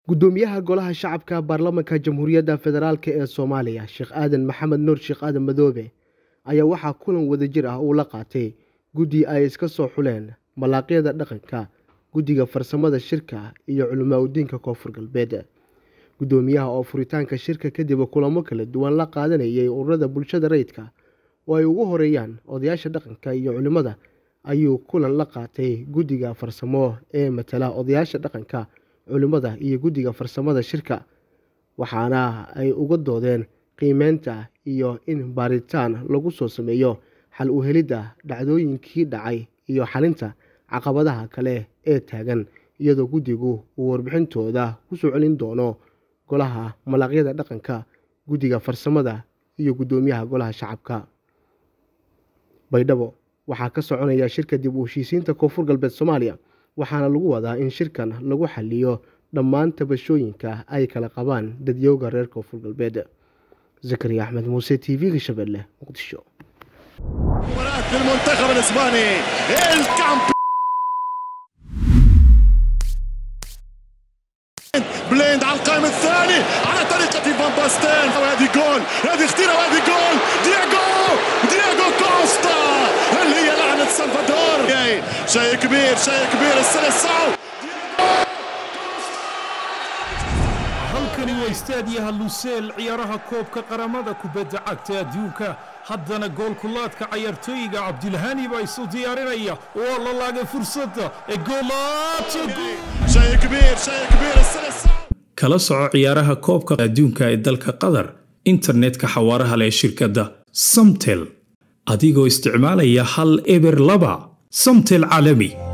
gudoomiyaha golaha shacabka baarlamaanka jamhuuriyadda federaalk ee Soomaaliya Sheekh Aadan Maxamed Nuur Sheekh Aadan Madoobe ayaa waxa kulan wadajir ah uu la qaatay guddi ay iska soo xuleen malaaqyada dhaqanka guddiga farsamada shirka iyo culimada koonfur galbeed. Gudoomiyaha oo furitaanka shirka kadib kulamo kala duwan la qaadanayay ururada bulshada rayidka oo ay ugu horeeyaan odayaasha dhaqanka iyo culimada ayuu kulan la qaatay guddiga farsamo ee matala odayaasha dhaqanka culimada iyo guddiga farsamada shirka, waxaana ay uga doodeen qiimeynta iyo in baaritaan lagu soo sameeyo xal u helidda dhacdooyinkii dhacay iyo xalinta caqabadaha kale ee taagan, iyadoo guddigu uu warbixintooda ku soo celin doono golaha malaaqyada dhaqanka, guddiga farsamada iyo gudoomiyaha golaha shacabka. Baydhabo waxaa ka soconaya shirka dib u heshiisiinta koonfur galbeed Soomaaliya, waxaana lagu wadaa in shirkan lagu xaliyo dhammaan tabashooyinka ay kala qabaan dadyowga reer koonfur galbeed. Zakariya Axmed Muuse, TV Shabeelle, Muqdisho. المنتخب الاسباني بليند على القائم الثاني على طريقة فان باستين، وهذه جول، هذه خطيرة وهذه جول. دياغو كوستا، هل هي لعنة سلفادور؟ شيء كبير السلسعو. halkani waa istaadiyaha Lusail ciyaaraha koobka qaramada kubadda cagta adduunka. haddana goolkulaadka ciyaartooyga Cabdilhani baa isu diyaarinaya oo la laagay fursadda ee goolaadka. شيء كبير السلسعو. kala soco ciyaaraha koobka adduunka ee dalka Qatar internetka xawaaraha leh shirkadda Samtel adigoo isticmaalaya hal eber laba Samtel caalami.